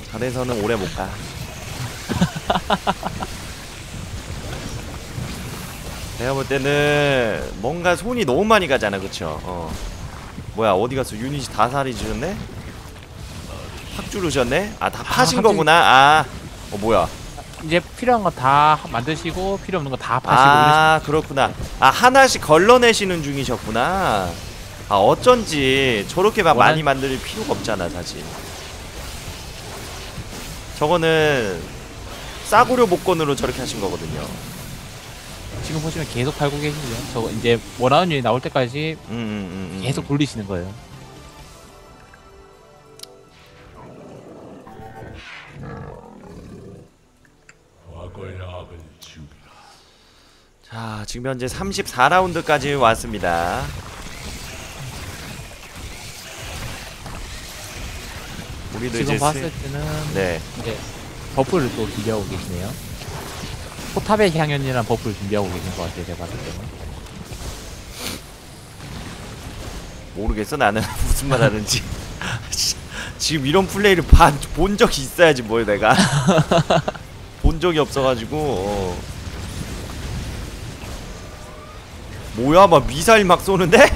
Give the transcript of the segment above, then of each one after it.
절에서는 오래 못 가. 내가 볼 때는 뭔가 손이 너무 많이 가잖아, 그쵸? 뭐야, 어디 갔어? 유닛이 다 살이 지셨네? 확 줄으셨네? 아, 다 파신 거구나? 아, 뭐야. 이제 필요한 거 다 만드시고 필요 없는 거 다 파시고 아, 그렇구나. 아, 하나씩 걸러내시는 중이셨구나. 아, 어쩐지 저렇게 막 많이 만들 필요가 없잖아, 사실. 저거는 싸구려 복권으로 저렇게 하신 거거든요. 지금 보시면 계속 팔고 계시죠. 저거 이제 원하는 유닛 나올 때까지 계속 돌리시는 거예요. 자, 지금 현재 34라운드까지 왔습니다. 우리도 지금 이제 봤을 때는 네. 이제 버프를 또 준비하고 계시네요. 포탑의 향연이란 버프를 준비하고 계신 것 같아요. 제가 봤을 때는. 모르겠어, 나는. 무슨 말 하는지. 지금 이런 플레이를 본 적이 있어야지 뭘 내가. 본 적이 없어가지고. 뭐야, 막 미사일 막 쏘는데?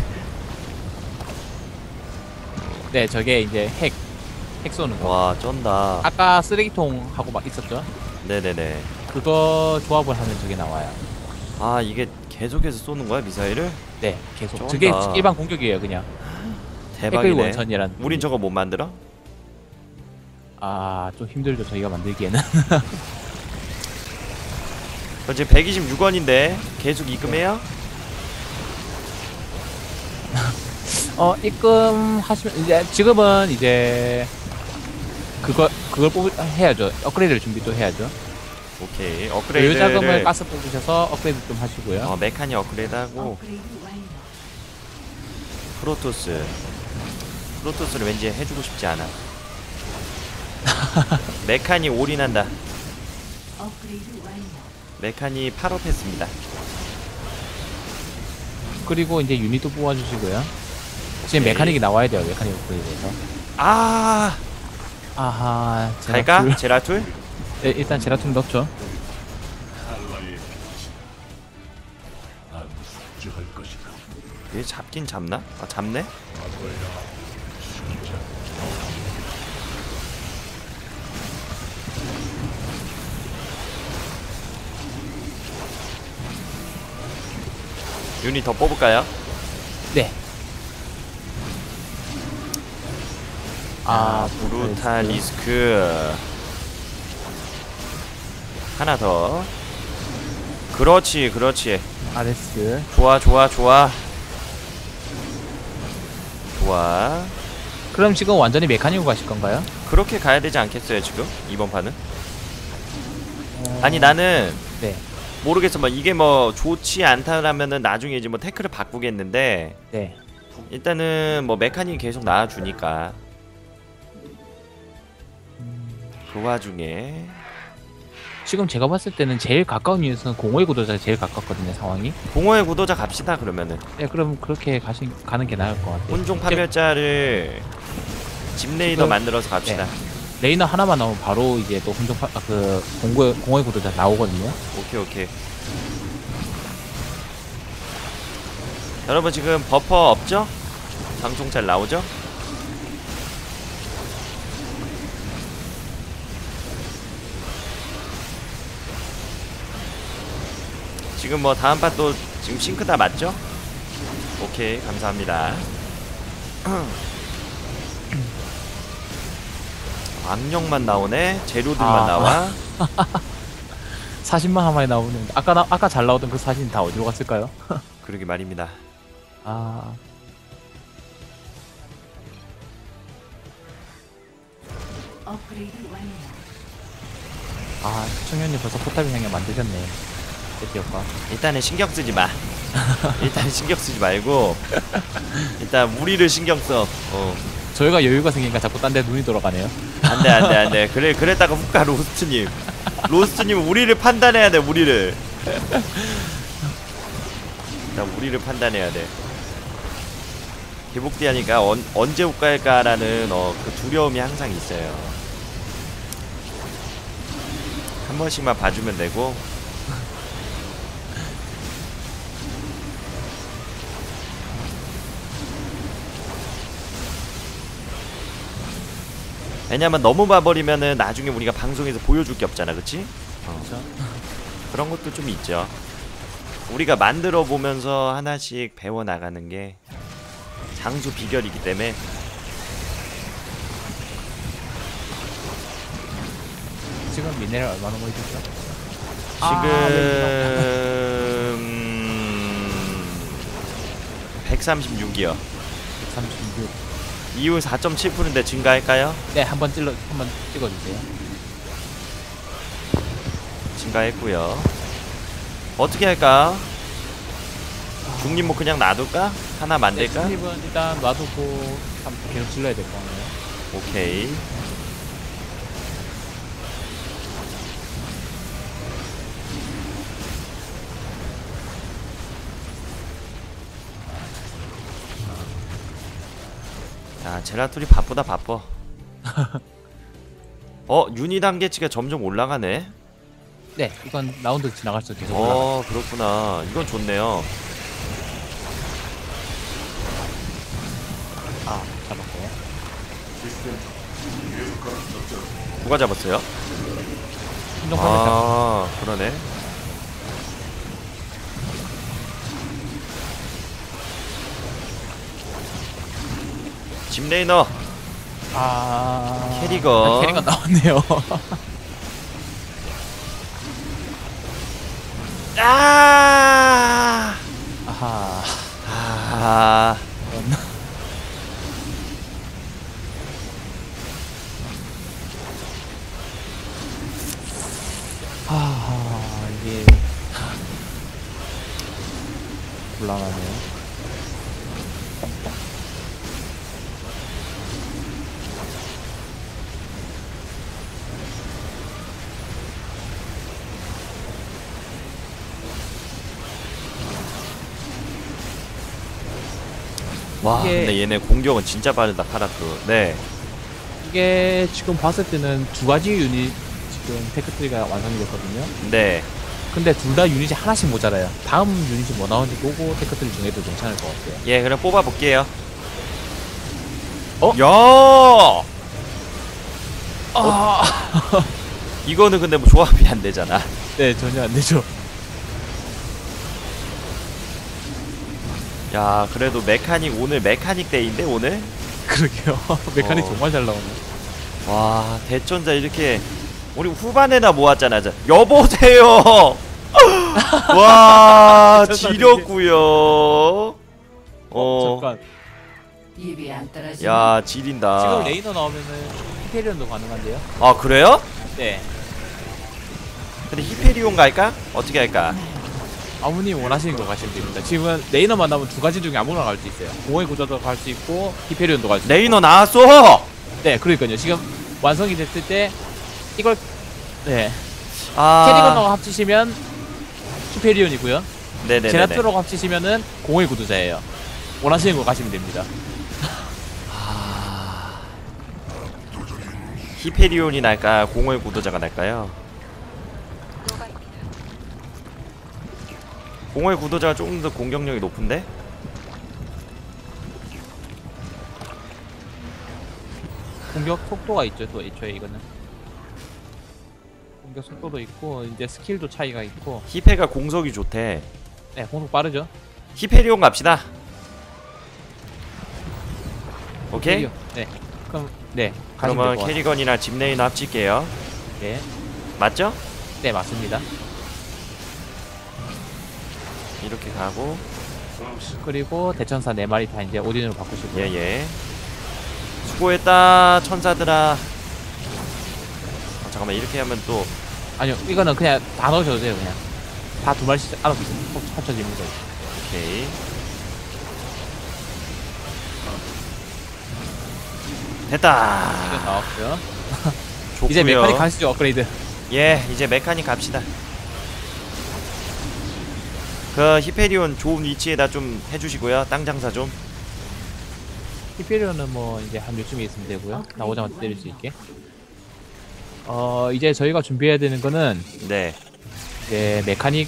네, 저게 이제 핵 쏘는 거. 와, 쩐다. 아까 쓰레기통 하고 막 있었죠? 네네네. 그거 조합을 하면 저게 나와요. 아, 이게 계속해서 쏘는 거야, 미사일을? 네, 계속. 쩐다. 저게 일반 공격이에요, 그냥. 대박이네. 원천이란. 우린 저거 못 만들어? 아, 좀 힘들죠, 저희가 만들기에는. 지금 126원인데 계속 입금해요? 입금하시면 이제 지금은 이제 그걸 해야죠. 업그레이드를 준비 또 해야죠. 오케이. 그 업그레이드를 자금을 가스 뽑으셔서 업그레이드 좀 하시고요. 메카니 업그레이드하고 프로토스를 왠지 해주고 싶지 않아. 메카니 올인한다. 메카니 8업 했습니다. 그리고 이제 유닛도 뽑아주시고요. 지금 오케이. 메카닉이 나와야 돼요. 메카닉 업그레이드에서. 아, 아하. 갈까? 제라툴? 네, 일단 제라툴 넣죠. 얘 잡긴 잡나? 아, 잡네? 유닛 더 뽑을까요? 네. 브루탈리스크 하나 더. 그렇지. 아레스. 좋아. 그럼 지금 완전히 메카닉으로 가실 건가요? 그렇게 가야 되지 않겠어요, 지금? 이번 판은? 아니, 나는 네. 모르겠어. 뭐 이게 뭐 좋지 않다라면은 나중에 이제 뭐 태클을 바꾸겠는데, 네. 일단은 뭐 메카닉이 계속 나와주니까. 그 와중에 지금 제가 봤을 때는 제일 가까운 유닛은 공허의 구도자가 제일 가깝거든요, 상황이. 공허의 구도자 갑시다, 그러면은. 네, 그럼 그렇게 가는 게 나을 것 같아요. 혼종 파멸자를 집레이더 지금- 만들어서 갑시다. 레이너 하나만 나오면 바로 이제 또 공허의 구도자 나오거든요. 오케이. 여러분, 지금 버퍼 없죠? 방송 잘 나오죠? 지금 뭐 다음 판도 지금 싱크 다 맞죠? 오케이, 감사합니다. 악령만 나오네. 재료들만 나와. 사진만 한 마리 나오는. 아까 잘 나오던 그 사진 다 어디로 갔을까요? 그러게 말입니다. 아, 청년님 벌써 포탑을 향해 만드셨네. 드디어가. 일단은 신경 쓰지 마. 일단 신경 쓰지 말고 일단 우리를 신경 써. 저희가 여유가 생기니까 자꾸 딴 데 눈이 돌아가네요. 안돼. 그랬다가 훅가 로스트님. 로스트님 우리를 판단해야 돼. 우리를 판단해야 돼. 개복대하니까 언제 훅 갈까라는 그 두려움이 항상 있어요. 한 번씩만 봐주면 되고. 왜냐면 너무 봐버리면은 나중에 우리가 방송에서 보여줄 게 없잖아, 그치? 그렇죠. 그런 것도 좀 있죠. 우리가 만들어 보면서 하나씩 배워 나가는 게 장수 비결이기 때문에. 지금 미네랄 얼마나 모이셨죠? 지금 136이요. 136. 이후 4.7%인데 증가할까요? 네, 한번 찍어주세요. 증가했고요. 어떻게 할까? 중립 뭐 그냥 놔둘까? 하나 만들까? 네, 은 일단 놔두고 계속 질러야 될 거 같네요. 오케이. 야, 제라툴이 바쁘다 바빠. 유닛 단계치가 점점 올라가네. 네, 이건 라운드 지나갈수록 계속 올라가요. 그렇구나. 이건 좋네요. 잡았고요. 누가 잡았어요? 신동판을 그러네. 짐레이너 캐리건. 캐리건 나왔네요. 아! 아하. 아. 이게 곤란하네요. 와, 이게- 근데 얘네 공격은 진짜 빠르다, 카라크. 네. 이게 지금 봤을 때는 두 가지 유닛 지금 테크트리가 완성이 됐거든요. 네. 근데 둘 다 유닛이 하나씩 모자라요. 다음 유닛이 뭐 나오는지 보고 테크트리 정해도 괜찮을 것 같아요. 예, 그럼 뽑아볼게요. 어? 야! 아, 이거는 근데 뭐 조합이 안 되잖아. 네, 전혀 안 되죠. 야, 그래도 메카닉, 오늘 메카닉 데이인데, 오늘? 그러게요. 메카닉 어. 정말 잘 나오네. 와, 대천자 이렇게 우리 후반에나 모았잖아. 여보세요. 와, 대천사 지렸구요. 잠깐. 입이 안 떨어지네. 야, 지린다. 지금 레이너 나오면은 히페리온도 가능한데요? 아, 그래요? 네. 근데 히페리온 갈까? 어떻게 할까? 아무님 원하시는 거 가시면 됩니다. 지금은 레이너만 나오면 두 가지 중에 아무거나 갈 수 있어요. 공허의 구조도 갈 수 있고 히페리온도 갈 수 있고. 레이너 나왔어. 네, 그러니까요. 지금 완성이 됐을 때 이걸 네 아, 캐리건하고 합치시면 히페리온이고요. 네네네. 제라토로 합치시면은 공허의 구조자예요. 원하시는 거 가시면 됩니다. 히페리온이 날까? 공허의 구도자가 날까요? 공허의 구도자가 조금 더 공격력이 높은데? 공격 속도가 있죠. 또 애초에 이거는 공격 속도도 있고 이제 스킬도 차이가 있고. 히페가 공속이 좋대. 네, 공속 빠르죠. 히페리온 갑시다. 오케이? 캐리어. 네. 그럼 네 가시면 그러면 될것 같아요. 캐리건이나 짐레이너 합칠게요. 네. 맞죠? 네, 맞습니다. 이렇게 가고. 그리고 대천사 4마리 다 이제 오딘으로 바꾸시고요. 예예. 수고했다 천사들아. 잠깐만, 이렇게 하면 또 아니요, 이거는 그냥 다 넣으셔도 돼요. 그냥 다 두 마리씩 알아서 합쳐집니다. 오케이. 됐다. 이거 나왔고요. 좋구요. 이제 메카닉 가시죠. 업그레이드. 예, 이제 메카닉 갑시다. 그 히페리온 좋은 위치에다 좀 해주시고요. 땅 장사 좀. 히페리온은 뭐 이제 한 요쯤에 있으면 되고요. 나오자마자 때릴 수 있게. 이제 저희가 준비해야 되는 거는 네. 이제 메카닉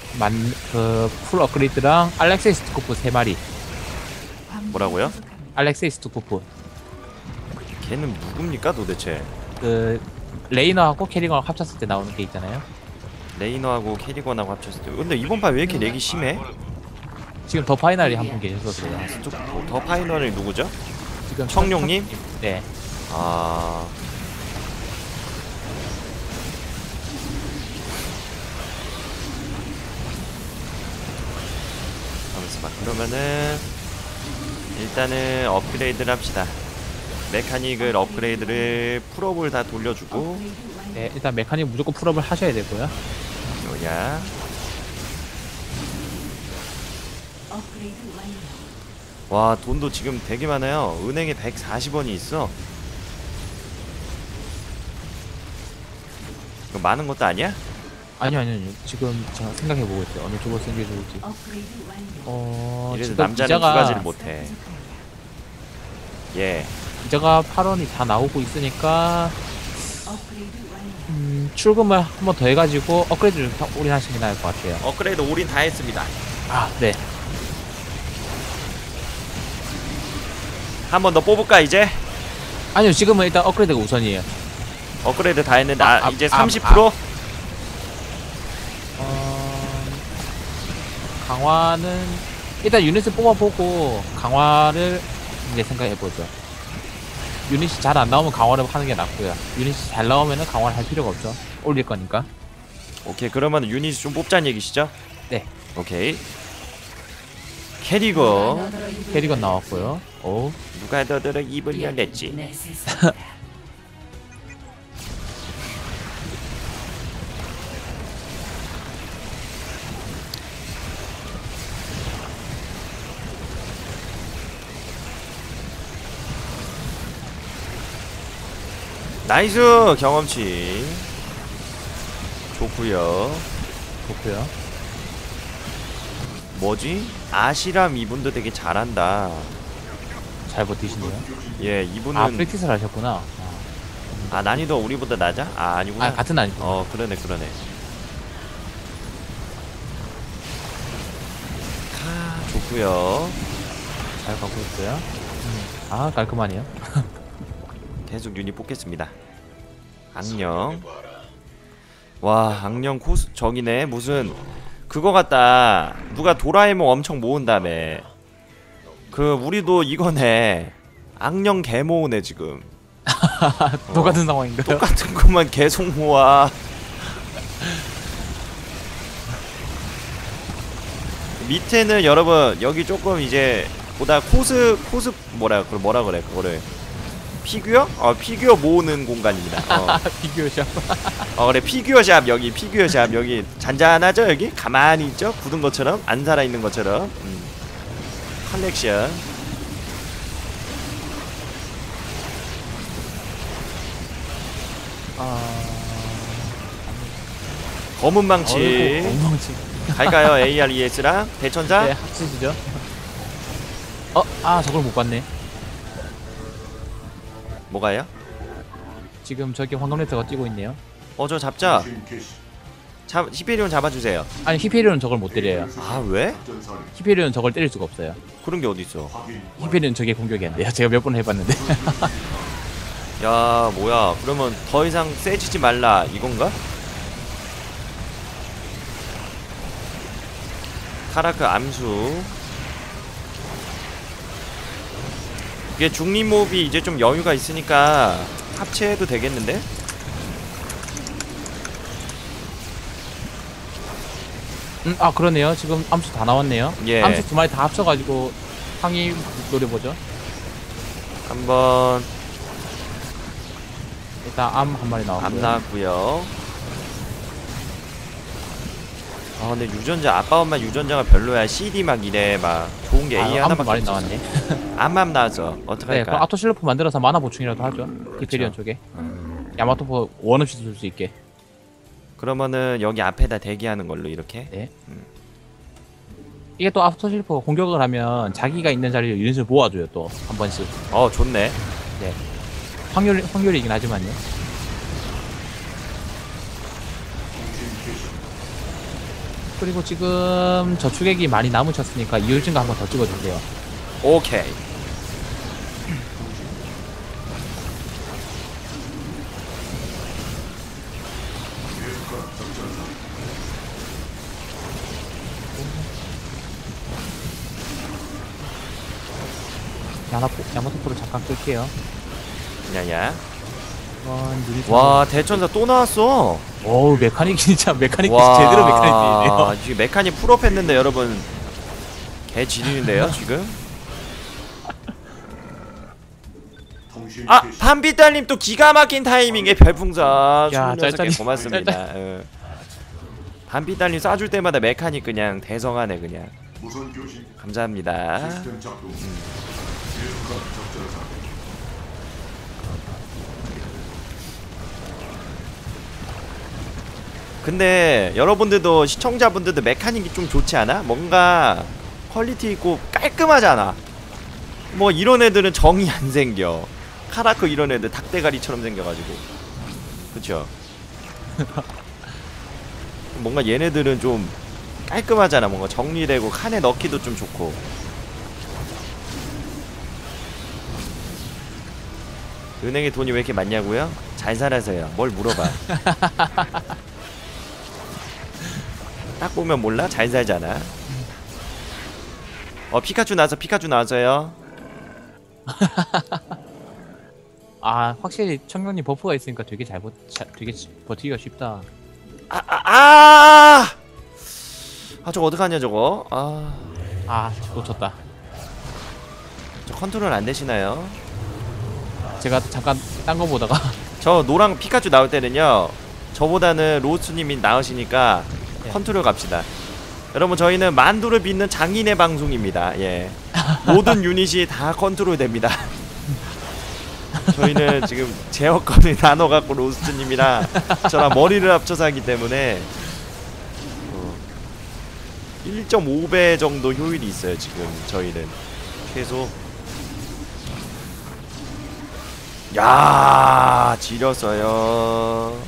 풀 업그레이드랑 알렉세이 스투코프 3마리. 뭐라고요? 알렉세이 스투코프. 걔는 누굽니까 도대체? 그 레이너하고 캐리건을 합쳤을 때 나오는 게 있잖아요. 레이너하고 캐리건하고 합쳤을 때. 근데 이번 판 왜 이렇게 렉이 심해? 지금 더 파이널이 한 분 계셨었어요. 더 파이널이 누구죠? 지금 청룡님? 네. 아. 잠깐만. 그러면은 일단은 업그레이드를 합시다. 메카닉을 업그레이드를 풀업을 다 돌려주고 네, 일단 메카닉 무조건 풀업을 하셔야 되고요. 요야. 와 돈도 지금 되게 많아요. 은행에 140원이 있어. 이거 많은 것도 아니야? 아니요. 지금 제가 생각해보고 있어요. 어느 쪽으로 생겨 좋을지. 이래서 지금 남자는 두 이자가 가지를 못해. 예. 이자가 8원이 다 나오고 있으니까 출금을 한 번 더 해가지고 업그레이드를 올인하시는 게 나을 것 같아요. 업그레이드 올인 다 했습니다. 아, 네. 한 번 더 뽑을까 이제? 아니요, 지금은 일단 업그레이드가 우선이에요. 업그레이드 다 했는데 이제 아, 30%? 강화는 일단 유닛을 뽑아보고 강화를 이제 생각해보죠. 유닛이 잘 안 나오면 강화를 하는 게 낫고요. 유닛이 잘 나오면은 강화를 할 필요가 없죠. 올릴 거니까. 오케이 그러면 유닛 좀 뽑자는 얘기시죠? 네. 오케이. 캐리건 캐리건 나왔고요. 오. 누가 너들의 입을 열렸지? 내 세상. 나이스 경험치 좋구요. 좋고요. 뭐지? 아시람 이분도 되게 잘한다. 잘 버티시네요. 예 이분은 아, 프랙티스를 하셨구나. 난이도 우리보다 낮아? 아니구나. 아, 같은 아니고. 그러네. 좋구요. 잘 갖고 있어요. 아, 깔끔하네요. 계속 유닛 뽑겠습니다. 악령. 와 악령 코스 저기네. 무슨 그거 같다. 누가 도라에몽 엄청 모은다며. 우리도 이거네. 악령 개 모으네 지금. 똑같은 상황인가요? 똑같은 것만 계속 모아. 밑에는 여러분 여기 조금 이제 보다 코스 뭐라 그래 그거를 피규어? 피규어 모으는 공간입니다. 비교샵. 그래 피규어샵 여기 피규어샵 여기 잔잔하죠 여기? 가만히 있죠? 굳은 것처럼 안 살아있는 것처럼. 컬렉션. 검은 망치 엉망치. 갈까요? ARES랑 대천사? 네, 합치시죠. 저걸 못 봤네. 뭐가요? 지금 저기 황금레터가 뛰고 있네요. 저 잡자. 히페리온 잡아주세요. 아니, 히페리온은 저걸 못 때려요. 왜? 히페리온은 저걸 때릴 수가 없어요. 그런 게 어딨어. 히페리온 저게 공격이 안 돼요. 제가 몇 번 해봤는데. 야 뭐야 그러면 더 이상 세지지 말라 이건가? 타라크 암수. 이게 중립몹이 이제 좀 여유가 있으니까 합체해도 되겠는데? 그러네요. 지금 암수 다 나왔네요. 예. 암수 2마리 다 합쳐가지고 상위 노려보죠. 한번 일단 암 한 마리 나왔고요. 암 나왔고요. 근데 유전자 아빠 엄마 유전자가 별로야. CD 막 이래 막 좋은 게 A 암 하나밖에 많이 없어. 나왔네. 암 나왔어. 네, 어떡할까? 그럼 아토실로프 만들어서 마나 보충이라도 하죠. 히페리온 쪽에. 야마토포 원 없이 쓸 수 있게. 그러면은 여기 앞에다 대기하는 걸로 이렇게. 네. 이게 또 아토실로프가 공격을 하면 자기가 있는 자리에 유닛을 모아줘요. 또 한 번씩. 좋네. 확률이긴 하지만요. 그리고 지금 저축액이 많이 남으셨으니까 이율 증가 한번 더 찍어주세요. 오케이. 야마토포를 잠깐 끌게요. 야야. 이건 유닛. 와 대천사 또 나왔어. 어우 메카닉 진짜 메카닉 와 제대로 메카닉이네요. 지금 메카닉 풀업 했는데 여러분 개 지린인데요 지금. 아 밤비달님 또 기가 막힌 타이밍에 별풍선 야, 26개 짤짤이. 고맙습니다. 밤비달님 쏴줄 때마다 메카닉 그냥 대성하네 그냥. 감사합니다. 근데 여러분들도 시청자분들도 메카닉이 좀 좋지 않아? 뭔가 퀄리티 있고 깔끔하잖아. 뭐 이런 애들은 정이 안 생겨. 카라크 이런 애들 닭대가리처럼 생겨가지고. 그쵸? 뭔가 얘네들은 좀 깔끔하잖아. 뭔가 정리되고 칸에 넣기도 좀 좋고. 은행에 돈이 왜 이렇게 많냐고요? 잘 살아서요. 뭘 물어봐. 딱 보면 몰라? 잘 살잖아. 피카츄 나와서 피카츄 나와서요. 아 확실히 청룡님 버프가 있으니까 되게 되게 버티기가 쉽다. 저거 어떡하냐 저거. 놓쳤다. 저 컨트롤 안 되시나요? 제가 잠깐 딴 거 보다가 저 노랑 피카츄 나올 때는요 저보다는 로스님이 나으시니까 네. 컨트롤 갑시다. 여러분 저희는 만두를 빚는 장인의 방송입니다. 예. 모든 유닛이 다 컨트롤 됩니다. 저희는 지금 제어권을 나눠갖고 로스트님이랑 저랑 머리를 합쳐서 하기 때문에 1.5배 정도 효율이 있어요 지금 저희는 최소. 야 지렸어요.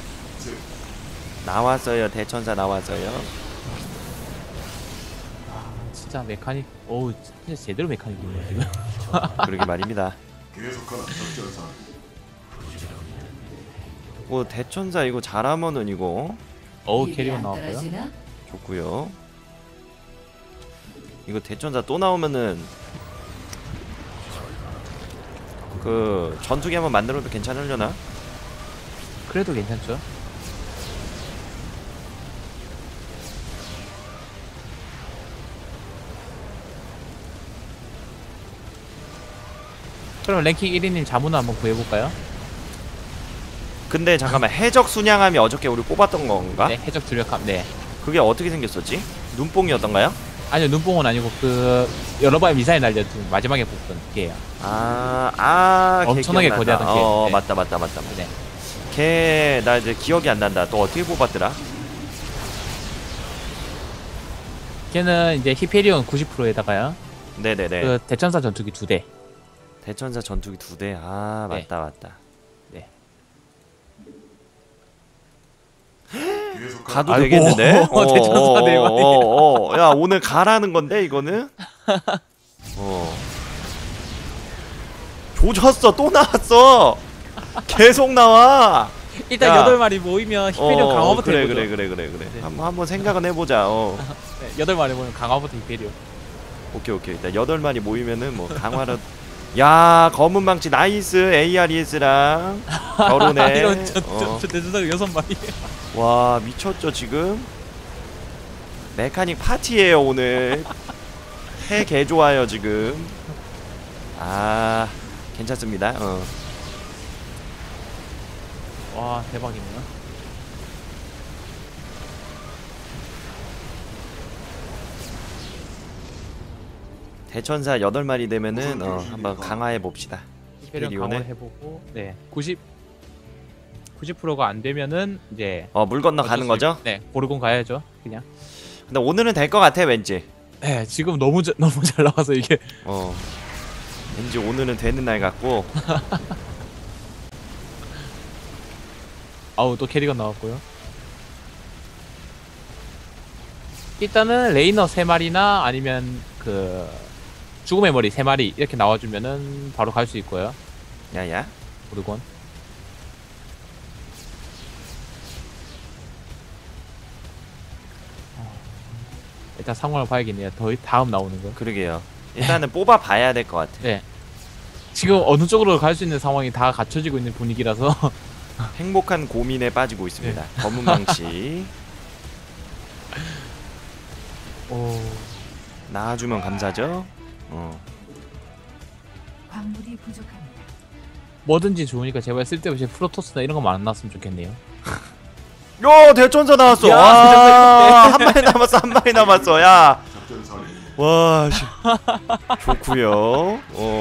나왔어요. 대천사 나왔어요. 진짜 메카닉 어우 진짜 제대로 메카닉이네요 지금. 그러게 말입니다. 대천사 이거 잘하면은 이거 어우 입이 캐리건 안 나왔고요. 떨어지나? 좋고요. 이거 대천사 또 나오면은 그 전투기 한번 만들어도 괜찮으려나? 그래도 괜찮죠. 그럼 랭킹 1위님 자문을 한번 구해볼까요? 근데 잠깐만 해적 순양함이 어저께 우리 뽑았던 건가? 네 해적 주력함. 네 그게 어떻게 생겼었지? 눈뽕이었던가요? 아니요 눈뽕은 아니고 그 여러 발 미사일 날렸던 마지막에 뽑던 걔예요. 엄청나게 걔 기억난다. 거대하던 걔. 네. 맞다. 네. 걔 나 이제 기억이 안 난다. 또 어떻게 뽑았더라? 걔는 이제 히페리온 90%에다가요. 네네네. 그 대천사 전투기 2대. 대천사 전투기 2대. 네. 맞다. 네. 가도 아이고. 되겠는데? 대천사 네 마리. 야 오늘 가라는 건데 이거는? 조졌어. 또 나왔어. 계속 나와. 일단 야. 8마리 모이면 히페리온 강화부터 그래. 해보죠. 그래. 한번 생각은 해보자. 네, 8마리 모이면 강화부터 히페리온. 오케이. 일단 8마리 모이면은 뭐 강화를. 야 검은 망치 나이스. ARES랑 결혼해. 이런 저 대천사가 6마리. 와 미쳤죠 지금. 메카닉 파티예요 오늘. 해 개 좋아요 지금. 괜찮습니다. 와 대박이네요. 대천사 8마리 되면은 한번 강화해 봅시다. 히페리온 히페리온에? 강화를 해보고 네 90%가 안 되면은 이제 물 건너 가는 거죠? 네 고르곤 가야죠 그냥. 근데 오늘은 될 것 같아 왠지. 네 지금 너무 잘 나와서 이게. 왠지 오늘은 되는 날 같고. 아우 또 캐리건 나왔고요. 일단은 레이너 3마리나 아니면 그 죽음의 머리 3마리 이렇게 나와주면은 바로 갈 수 있고요. 야야. 오르곤. 일단 상황을 봐야겠네요. 더 다음 나오는 거. 그러게요. 일단은 뽑아 봐야 될 것 같아. 네. 지금 어느 쪽으로 갈 수 있는 상황이 다 갖춰지고 있는 분위기라서 행복한 고민에 빠지고 있습니다. 검은 망치 오. 나와주면 감사죠. 광물이 부족합니다. 뭐든지 좋으니까 제발 쓸데없이 프로토스나 이런 거만 안 나왔으면 좋겠네요. 요 대천사 나왔어. 야, 와, 한 마리 남았어. 한 마리 남았어. 야. 와, 씨. 좋구요.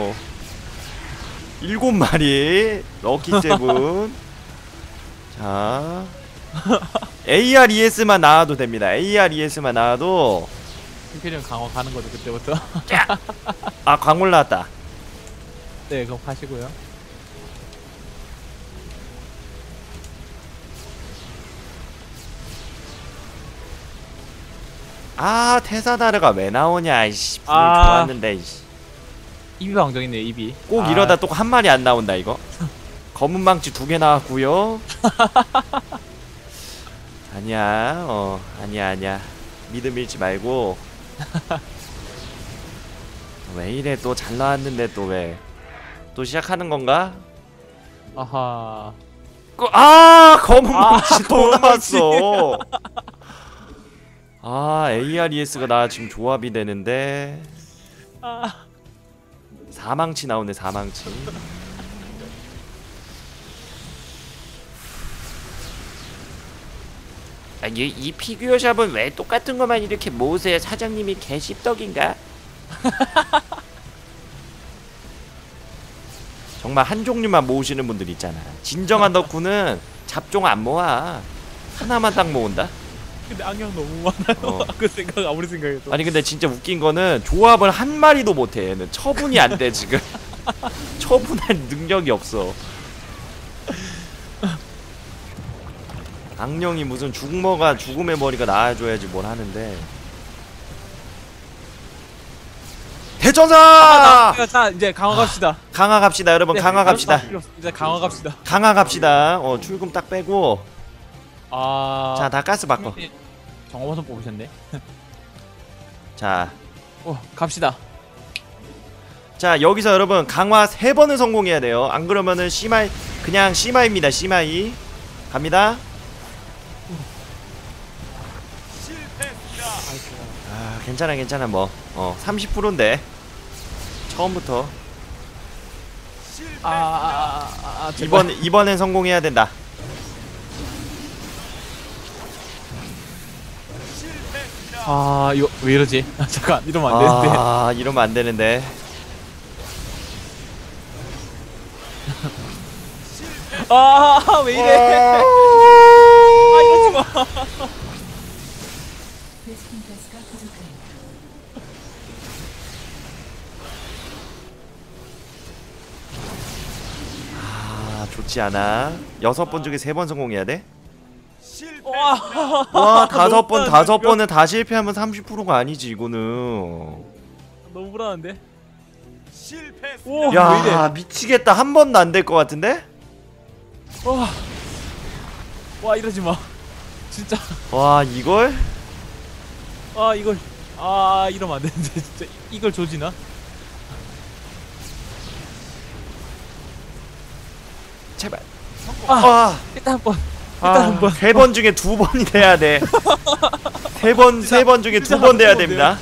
7마리 럭키 세븐. 자. ARES만 나와도 됩니다. ARES만 나와도. 히페리온 강화 가는 거죠 그때부터. 아, 광물 나왔다. 네, 그거 하시고요. 아, 테사다르가 왜 나오냐. 이씨. 아. 좋았는데. 이씨. 입이 방정이네요 입이. 꼭 이러다 또 한 마리 안 나온다 이거. 검은 망치 2개 나왔고요. 아니야, 아니야. 믿음 잃지 말고. 왜 이래 또 잘 나왔는데 또 왜? 또 시작하는 건가? 아하. 검은 망치 또 나왔어. ARES가 나 지금 조합이 되는데. 사망치 나오네 사망치. 이 피규어샵은 왜 똑같은 것만 이렇게 모으세요? 사장님이 개씹덕인가? 정말 한 종류만 모으시는 분들 있잖아. 진정한 덕후는 잡종 안 모아. 하나만 딱 모은다. 근데 악령 너무 많아요. 그 생각 아무리 생각해도. 아니 근데 진짜 웃긴 거는 조합을 한 마리도 못해. 얘는 처분이 안 돼 지금. 처분할 능력이 없어. 악령이 무슨 죽머가 죽음의 머리가 나와줘야지 뭘 하는데. 대천사! 자 이제 강화 갑시다. 강화 갑시다 여러분. 네, 강화 갑시다. 이제 강화 갑시다. 강화 갑시다. 출금 딱 빼고. 자, 자 다 가스 바꿔. 정화버섯 뽑으셨네. 자. 갑시다. 자 여기서 여러분 강화 3번을 성공해야 돼요. 안 그러면은 C마이 그냥 C마이입니다. C마이 갑니다. 괜찮아 뭐 30%인데 처음부터 이번엔 성공해야 된다. 이거 왜 이러지? 잠깐 이러면 안 되는데. 이러면 안 되는데. 왜 이래? 이러지 마. 베스킨 가스가 부족합니다. 좋지 않아. 6번 중에 3번 성공해야 돼? 와, 5번은 다 실패하면 30%가 아니지 이거는. 너무 불안한데? 야 미치겠다. 한 번도 안 될 것 같은데? 와 이러지 마. 진짜. 와 이걸? 이걸. 이러면 안 되는데 진짜. 이걸 조지나? 제발. 일단 한 번. 일단 한 번. 3번 중에 2번이 돼야 돼. 3번 중에 2번 돼야 됩니다.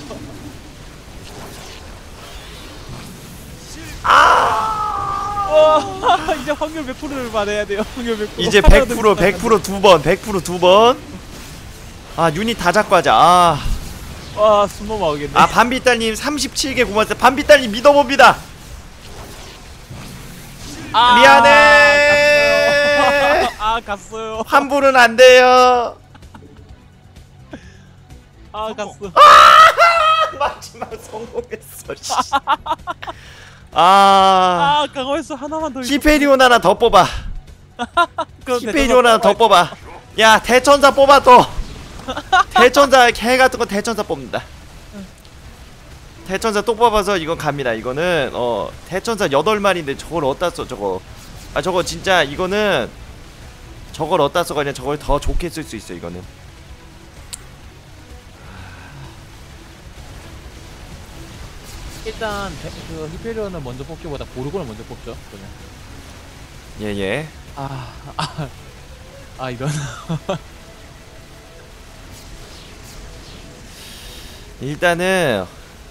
이제 확률 100%를 말해야 돼요. 확률 100%. 이제 100% 2번. 100% 2번. 유닛 다 잡고 하자. 숨 넘어가겠네. 밤비딸님 37개 고맙습니다. 밤비딸님 믿어봅니다. 미안해. 갔어요. 환불은 안 돼요. 갔어. 마지막 성공했어. 강화했어. 하나만 더. 히페리온 하나 더 뽑아. 히페리온 하나 더 뽑아. 야 대천사 뽑아 또. 대천사 개 같은 거 대천사 뽑는다. 대천사 또 뽑아서 이건 갑니다. 이거는 대천사 8마리인데 저걸 어디다 써 저거. 아 저거 진짜 이거는 저걸 어디다 써가 그냥 저걸 더 좋게 쓸 수 있어 이거는. 일단 그 히페리온을 먼저 뽑기보다 고르곤을 먼저 뽑죠. 그러면. 예예. 이런. 일단은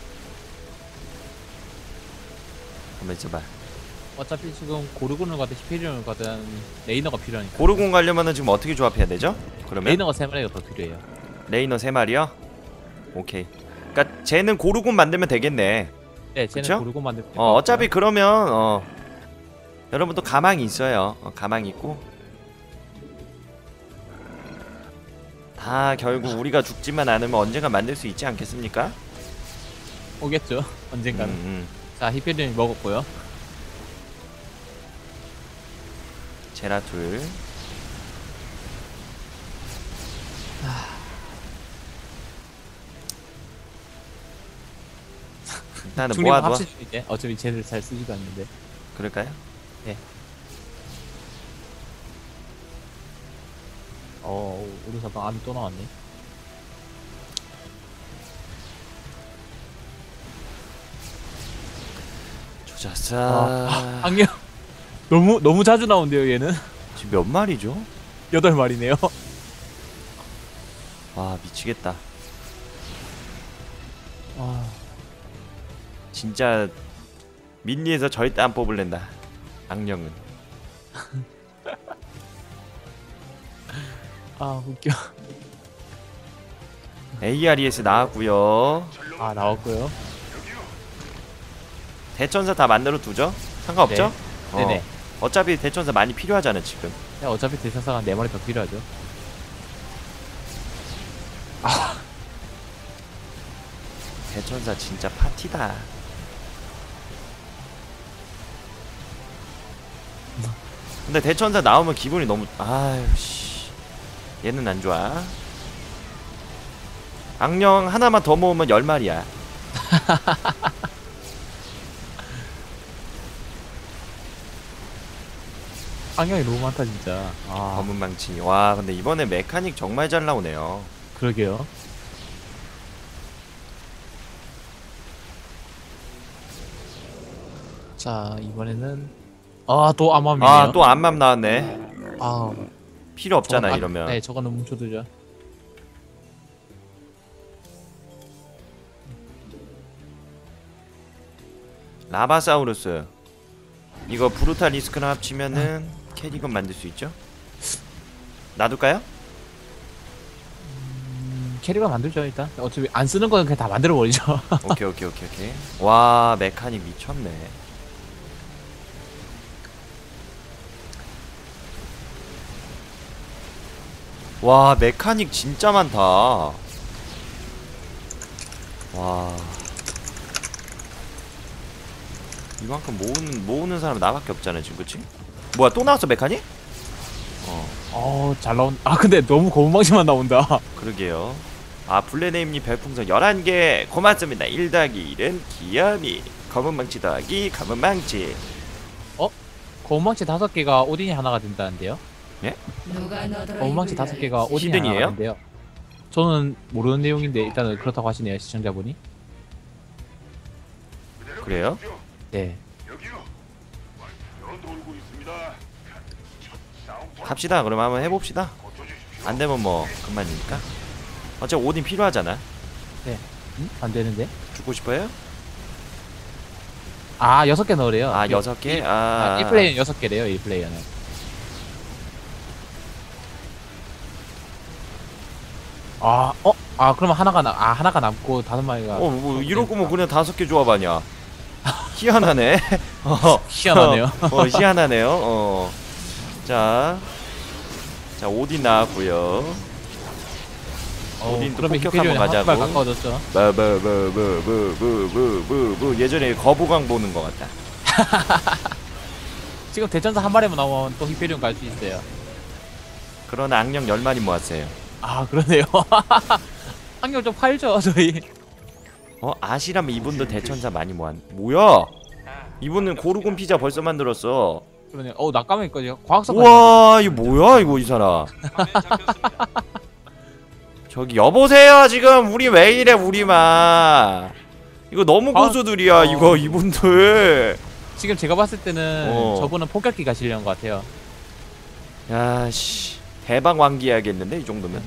한번 있어봐. 어차피 지금 고르곤을 가든 히페리온을 가든 레이너가 필요하니까. 고르곤 가려면은 지금 어떻게 조합해야 되죠? 그러면 레이너가 3마리가 더 필요해요. 레이너 3마리요? 오케이. 그니까 쟤는 고르곤 만들면 되겠네. 네, 쟤는 그쵸? 고르곤 만들. 어차피 그러면 여러분도 가망이 있어요. 가망이 있고 다 결국 우리가 죽지만 않으면 언젠가 만들 수 있지 않겠습니까? 오겠죠. 언젠가는. 음. 자, 히페리온이 먹었고요. 제라툴. 일단은 중립 모아둬. 합칠 수 있게. 어차피 쟤를 잘 쓰지도 않는데. 그럴까요? 우리 사방 암이 또 나왔네. 조자사. 악령. 너무 자주 나온대요, 얘는. 지금 몇 마리죠? 8마리네요. 와 미치겠다. 아, 진짜 민니에서 절대 안 뽑을랜다. 악령은. 웃겨. ARES 나왔고요. 나왔고요. 대천사 다 만들어 두죠? 상관없죠? 네네. 어차피 대천사 많이 필요하잖아 지금. 어차피 대사사가 4마리 더 필요하죠. 대천사 진짜 파티다. 근데 대천사 나오면 기분이 너무 아유씨 얘는 안 좋아. 악령 하나만 더 모으면 10마리야. 악령이 너무 많다 진짜. 검은 망치. 와 근데 이번에 메카닉 정말 잘 나오네요. 그러게요. 자, 이번에는 또 암암이네요. 또 암맘 나왔네. 필요 없잖아 저건 이러면. 네, 저거는 뭉쳐두죠. 라바사우루스. 이거 브루탈리스크랑 합치면은 캐리건 만들 수 있죠? 놔둘까요? 캐리가 만들죠 일단. 어차피 안 쓰는 거는 그냥 다 만들어 버리죠. 오케이. 와 메카닉 미쳤네. 와 메카닉 진짜 많다. 와 이만큼 모으는 사람 나밖에 없잖아 지금. 그치? 뭐야 또 나왔어 메카닉? 잘 나온. 근데 너무 거문망치만 나온다. 그러게요. 블레네임님 별풍선 11개 고맙습니다. 1 더하기 1은 기염이 검은망치 더하기 검은망치. 거문망치 5개가 오딘이 하나가 된다는데요? 거문망치 5개가 오딘이 히든이에요? 하나가 된대요. 저는 모르는 내용인데 일단은 그렇다고 하시네요 시청자분이. 그래요? 네. 갑시다. 그럼 한번 해봅시다. 안되면 뭐 그만이니까. 어차피 오딘 필요하잖아. 안 되는데? 죽고 싶어요? 6개 넣으래요. 6개? 1플레이어는 6개래요 1플레이어는. 그러면 하나가 남고 5마리가. 뭐 이럴 거면 그냥 5개 조합하냐. 희한하네. 희한하네요. 희한하네요. 자 오딘 나왔고요. 오딘 그러면 폭격 한번 히페리온이 가자고. 한발 가까워졌죠. 예전에 거부강 보는 것 같다. 지금 대전사 한 마리만 나오면 또 히페리온 갈 수 있어요. 그런 악령 10마리 모았어요. 그러네요. 환경 좀 팔죠 저희. 아시라면 이분도 대천사 많이 모았. 뭐야? 이분은 고르곤 피자 벌써 만들었어. 그러네. 낙가면까지 과학석. 우와 이거 뭐야 이거 이 사람. 저기 여보세요 지금 우리 왜 이래 우리만. 이거 너무 고수들이야 이거 이분들. 지금 제가 봤을 때는 저분은 폭격기 가시려는 것 같아요. 야씨 대박 왕기해야겠는데 이 정도면.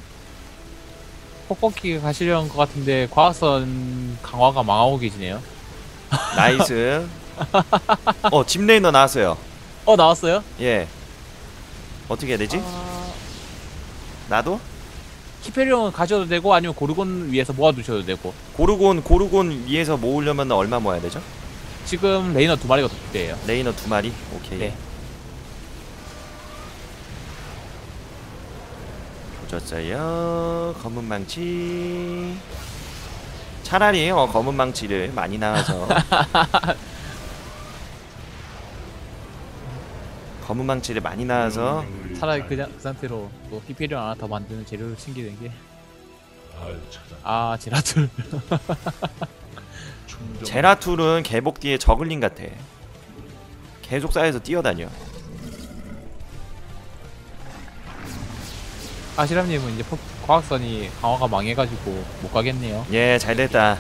폭격기 가시려는 것 같은데 과학선 강화가 망하고 계시네요. 나이스. 집레이너 나왔어요. 나왔어요? 예. 어떻게 해야 되지? 나도? 히페리온 가셔도 되고 아니면 고르곤 위에서 모아두셔도 되고. 고르곤 위에서 모으려면 얼마 모아야 되죠? 지금 레이너 2마리가 더 필요해요. 레이너 2마리? 오케이. 네. 조졌어요. 검은 망치. 차라리 검은 망치를 많이 나와서 검은 망치를 많이 나와서 차라리 그 상태로 또 히페리온 하나 더 만드는 재료를 챙기는 게. 제라툴. 제라툴은 개복 뒤에 저글링 같아. 계속 쌓여서 뛰어다녀. 아시람님은 이제 과학선이 강화가 망해가지고 못 가겠네요. 예, 잘됐다.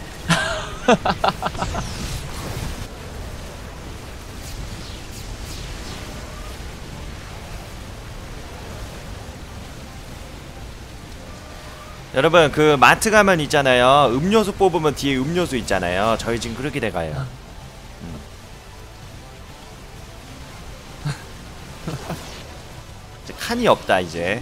여러분 그 마트 가면 있잖아요. 음료수 뽑으면 뒤에 음료수 있잖아요. 저희 지금 그렇게 돼가요. 이제 칸이 없다 이제.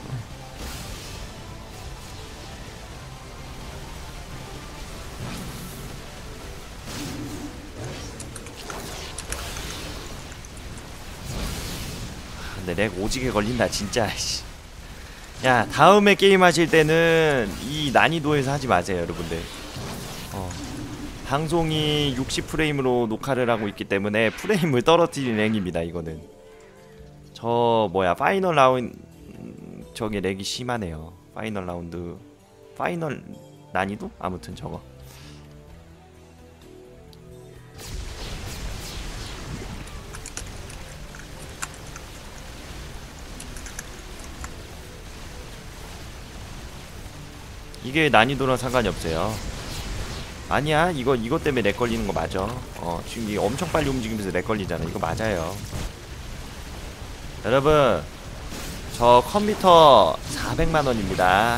근데 렉 오지게 걸린다 진짜. 야 다음에 게임 하실 때는 이 난이도에서 하지 마세요 여러분들. 방송이 60프레임으로 녹화를 하고 있기 때문에 프레임을 떨어뜨리는 행위입니다 이거는. 저 파이널 라운드 저게 렉이 심하네요. 파이널 라운드 파이널 난이도? 아무튼 저거 이게 난이도랑 상관이 없어요. 아니야 이거 때문에 렉 걸리는 거 맞아. 지금 이게 엄청 빨리 움직이면서 렉 걸리잖아. 이거 맞아요. 여러분 저 컴퓨터 400만원입니다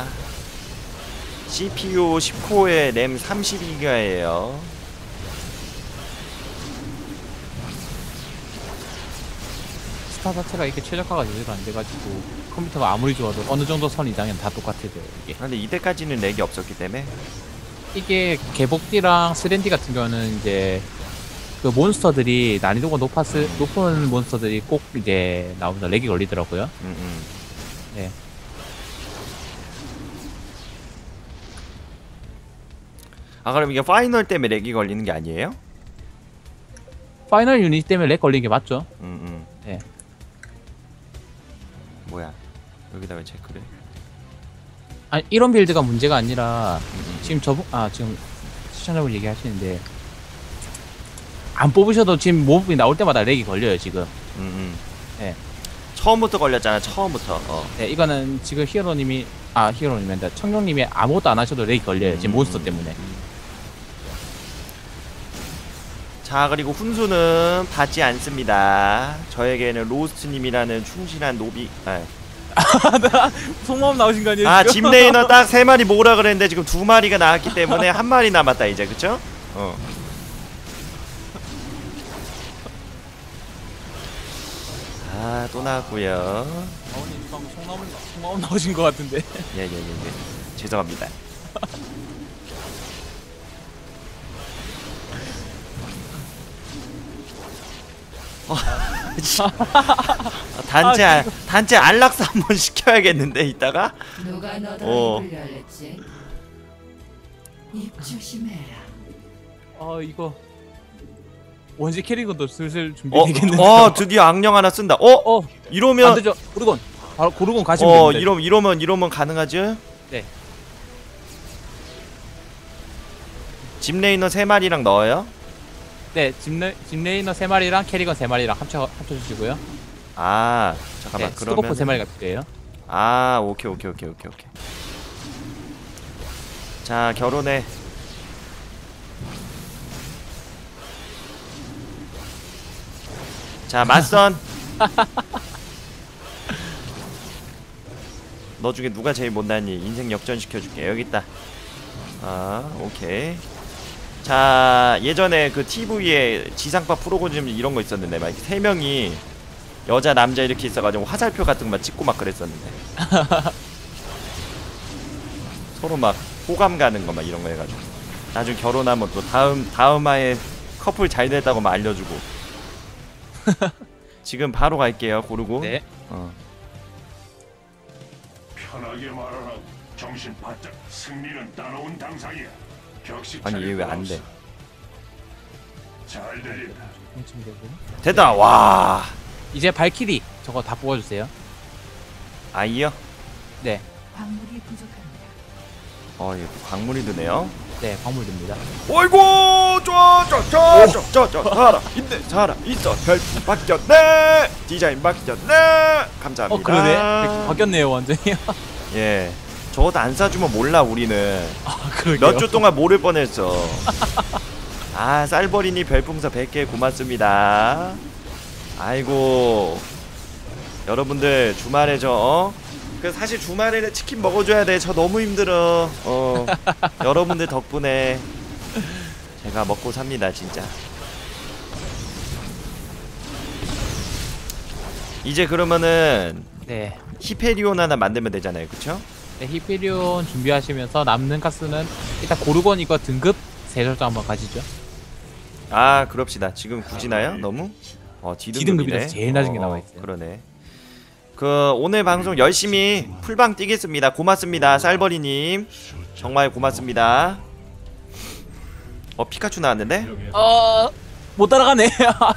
CPU 10코어에 램 32기가예요 스타 자체가 이렇게 최적화가 제대로 안 돼가지고 컴퓨터가 아무리 좋아도 어느 정도 선 이상은 다 똑같아요 이게. 근데 이때까지는 렉이 없었기 때문에. 이게 개복디랑 스랜디 같은 경우는 이제 그 몬스터들이 난이도가 높은 몬스터들이 꼭 이제 나오면서 렉이 걸리더라고요. 네. 그럼 이게 파이널 때문에 렉이 걸리는 게 아니에요? 파이널 유닛 때문에 렉 걸리는 게 맞죠? 네. 뭐야 여기다 왜 체크를 해? 아니 이런 빌드가 문제가 아니라 지금 지금 시청자분 얘기하시는데 안 뽑으셔도 지금 모브이 나올 때마다 렉이 걸려요 지금. 네. 처음부터 걸렸잖아 처음부터. 네 이거는 지금 히어로님인데 청룡님이 아무것도 안 하셔도 렉이 걸려요 지금 몬스터 때문에. 자 그리고 훈수는 받지 않습니다. 저에게는 로스트님이라는 충실한 노비. 속마음 나오신 거 아니에요? 지금? 짐레이너 딱 3마리 모으라 그랬는데 지금 2마리가 나왔기 때문에 1마리 남았다 이제 그쵸? 또 나왔구요. 어머님 방금 속마음 나오신 거 같은데. 예. 죄송합니다. 단체 안락사 한번 시켜야겠는데 이따가. 누가 너를 입을 열렸지? 입 조심해라. 이거 원시 캐릭터도 슬슬 준비되겠는데. 드디어 악령 하나 쓴다. 이러면 안 되죠. 고르곤 바로 고르곤 가시면 됩니다. 이러면 가능하죠? 네. 집레이너 3마리랑 넣어요? 네, 집레이너 3마리랑 캐리건 3마리랑 합쳐주시고요. 아 잠깐만 네, 그러면 스코프 3마리가 필요해요. 아 오케이. 자 결혼해. 자 맞선. 너 중에 누가 제일 못났니? 인생 역전시켜줄게. 여기 있다. 아 오케이. 자 예전에 그 TV에 지상파 프로그램 이런 거 있었는데 막 3명이 여자 남자 이렇게 있어가지고 화살표 같은 거 찍고 막 그랬었는데 서로 막 호감 가는 거 막 이런 거 해가지고 나중에 결혼하면 또 다음 화에 커플 잘 됐다고 막 알려주고. 지금 바로 갈게요. 고르고. 네. 편하게 말하라. 정신 바짝. 승리는 따라온 당상이야. 격식 아니 얘 왜 안 돼? 잘 들린다. 됐다. 와. 이제 발키리 저거 다 뽑아주세요. 아이요? 네, 광물이 부족합니다. 이거 광물이 드네요. 네, 광물 듭니다. 어이구 살아 있어. 별풍 바뀌었네. 디자인 바뀌었네. 감사합니다. 그러네. 바뀌었네요, 완전히. 예. 저것도 안 싸주면 몰라 우리는. 그러게요. 몇 주 동안 모를 뻔했어. 아 쌀버리니 별풍선 100개 고맙습니다. 아이고 여러분들 주말에 그 사실 주말에는 치킨 먹어줘야 돼. 저 너무 힘들어. 여러분들 덕분에 제가 먹고 삽니다 진짜. 이제 그러면은 네. 히페리온 하나 만들면 되잖아요, 그쵸? 네, 히페리온 준비하시면서 남는 가스는 일단 고르곤 이거 등급 세절정 한번 가시죠. 아 그럽시다. 지금 굳이나요? 너무? D등급이라서 제일 낮은 게 나와있어요. 그러네. 그 오늘 방송 열심히 풀방 뛰겠습니다. 고맙습니다 쌀버리님. 정말 고맙습니다. 피카츄 나왔는데? 못 따라가네.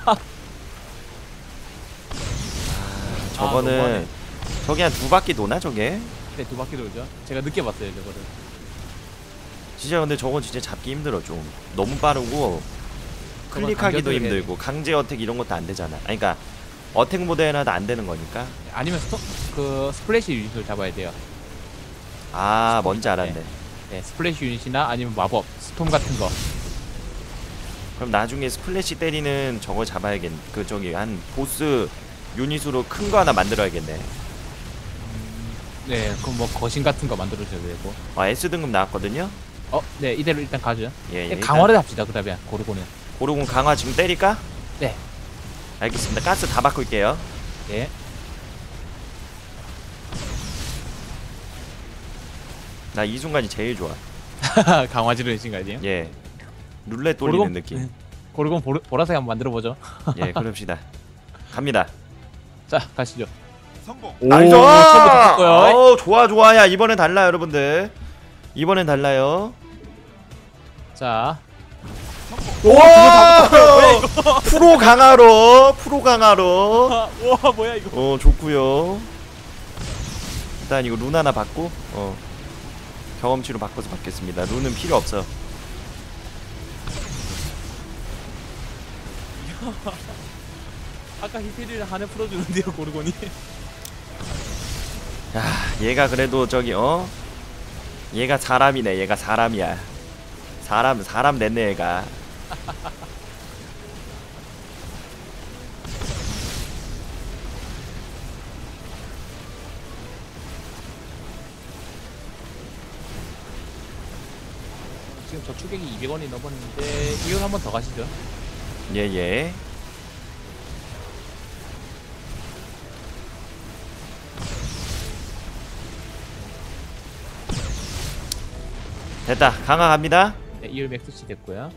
저거는 저게 한 2바퀴 도나 저게? 네, 2바퀴 돌죠. 제가 늦게 봤어요 저거를. 진짜 근데 저건 진짜 잡기 힘들어. 좀 너무 빠르고 클릭하기도 힘들고 강제 어택 이런 것도 안 되잖아. 아니 그니까 어택 모드 해놔도 안 되는 거니까. 아니면 스플래시 유닛을 잡아야 돼요. 아 뭔지 알았네. 네, 스플래시 유닛이나 아니면 마법, 스톰 같은 거. 그럼 나중에 스플래시 때리는 저거 잡아야겠네. 그 저기 한 보스 유닛으로 큰 거 하나 만들어야겠네. 네, 그럼 뭐 거신 같은 거 만들어줘야 되고. S등급 나왔거든요. 네, 이대로 일단 가죠. 예, 네, 강화를 합시다. 그다음에 고르곤은. 고르곤 강화 지금 때릴까? 네. 알겠습니다. 가스 다 바꿀게요. 네. 나 이 순간이 제일 좋아. 강화 지르는 순간이에요. 예. 룰렛 돌리는 느낌. 고르곤 보라색 한번 만들어 보죠. 예, 그럽시다. 갑니다. 자, 가시죠. 성공. 나이스! 처음부터 떴고요. 좋아. 야, 이번엔 달라, 여러분들. 이번엔 달라요. 자. 와! 프로 강화로. 와, 뭐야 이거. 좋고요. 일단 이거 룬 하나 받고 경험치로 바꿔서 받겠습니다. 룬은 필요 없어. 아까 히페리를 한해 풀어주는데요, 고르곤이. 야, 얘가 그래도 저기 얘가 사람이네. 얘가 사람이야. 사람 냈네 얘가. 지금 저축액이 200원이 넘었는데 이걸 한번 더 가시죠. 예. 됐다. 강화 갑니다. 네, 이율 맥스치 됐고요.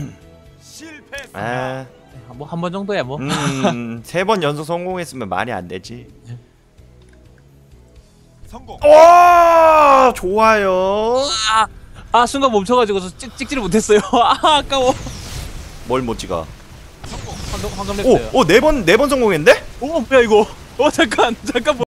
아, 네, 뭐 한 번 정도야 뭐. 3번 연속 성공했으면 말이 안 되지. 성공. 오, 좋아요. 순간 멈춰가지고 찍지를 못했어요. 아까워. 뭘 못 찍어? 황금 냈어요. 네 번 성공했는데? 뭐야 이거. 잠깐.